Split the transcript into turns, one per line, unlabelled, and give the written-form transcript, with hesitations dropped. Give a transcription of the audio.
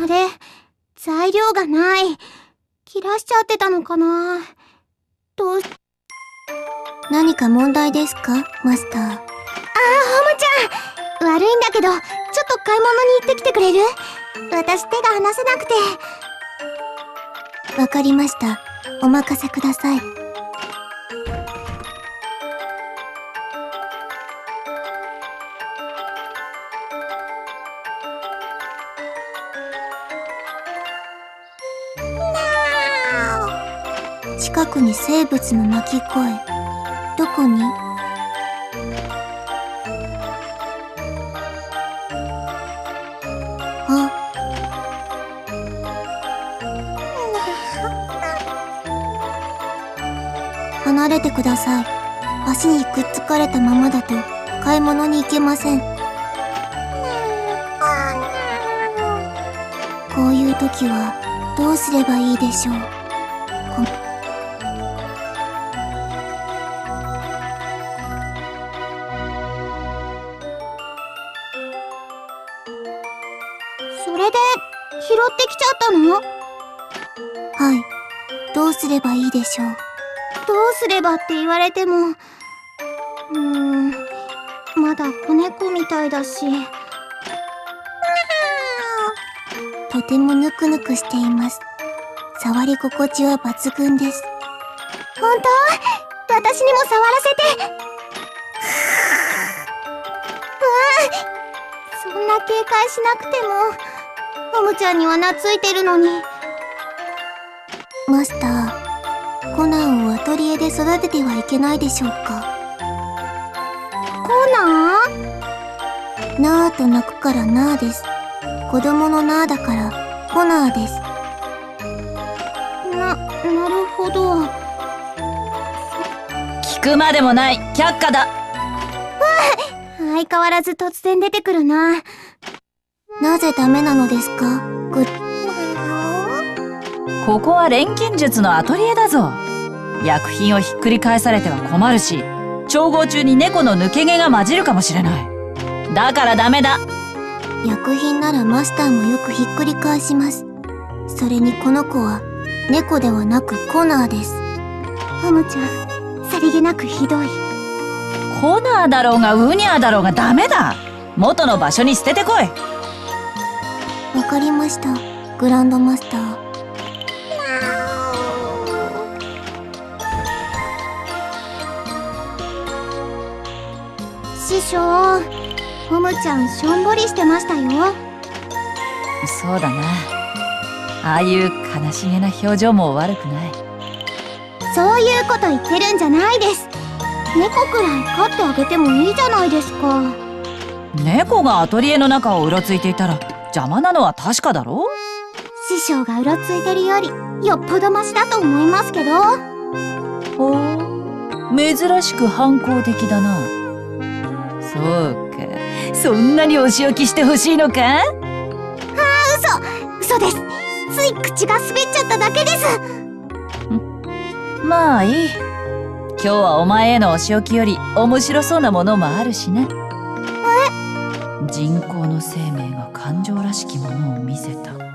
れ、材料がない。切らしちゃってたのかな。
何か問題ですか、マスター。
ホムちゃん、悪いんだけど、ちょっと買い物に行ってきてくれる？私手が離せなくて。
わかりました。お任せください。近くに生物の鳴き声。どこに？あ。離れてください。足にくっつかれたままだと買い物に行けません。こういう時はどうすればいいでしょう。
それで拾ってきちゃったの？
はい。どうすればいいでしょう。
どうすればって言われても、まだ子猫みたいだし。
とてもぬくぬくしています。触り心地は抜群です。
本当？私にも触らせて。そんな警戒しなくても、ホムちゃんには懐いてるのに。
マスター、コナンをアトリエで育ててはいけないでしょうか。
コナ
ン？なーと鳴くからなーです。子供のなーだからコナーです。
なるほど。
聞くまでもない却下だ。
相変わらず突然出てくるな。
なぜダメなのですか？
ここは錬金術のアトリエだぞ。薬品をひっくり返されては困るし、調合中に猫の抜け毛が混じるかもしれない。だからダメだ。
薬品ならマスターもよくひっくり返します。それにこの子は猫ではなくコナーです。
ホムちゃん、さりげなくひどい。
コナーだろうがウニャーだろうがダメだ。元の場所に捨ててこい。
わかりました、グランドマスター。
師匠、ホムちゃんしょんぼりしてましたよ。
そうだな。ああいう悲しげな表情も悪くない。
そういうこと言ってるんじゃないです。猫くらい飼ってあげてもいいじゃないですか。
猫がアトリエの中をうろついていたら邪魔なのは確かだろ。
師匠がうろついてるよりよっぽどマシだと思いますけど。
ほう、珍しく反抗的だな。そうか、そんなにお仕置きしてほしいのか？
嘘です。つい口が滑っちゃっただけです。
まあいい。今日はお前へのお仕置きより面白そうなものもあるしね。人工の生命が感情らしきものを見せた。